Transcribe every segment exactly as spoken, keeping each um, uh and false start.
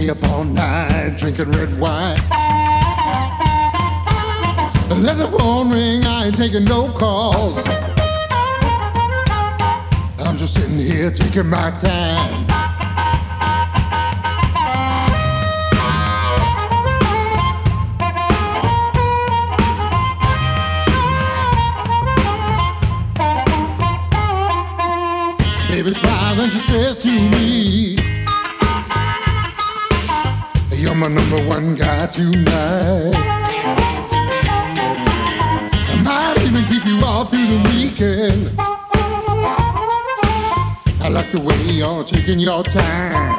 stay up all night drinking red wine. Let the phone ring, I ain't taking no calls. I'm just sitting here taking my time. Baby smiles and she says to me, you're my number one guy tonight. I might even keep you all through the weekend. I like the way you're taking your time.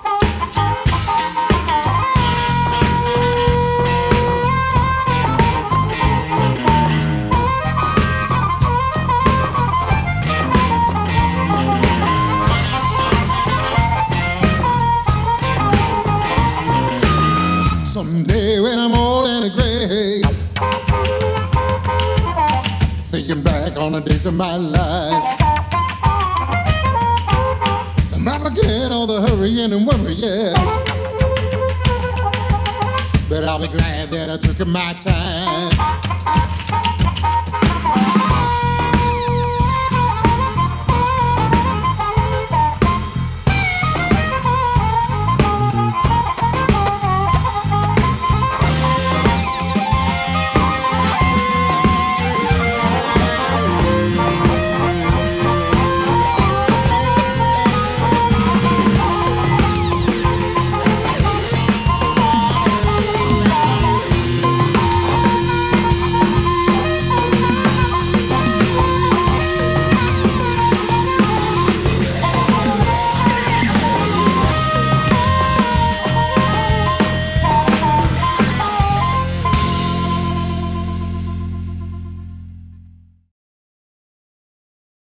Someday when I'm old and gray, thinking back on the days of my life, I might forget all the hurrying and worrying, but I'll be glad that I took my time.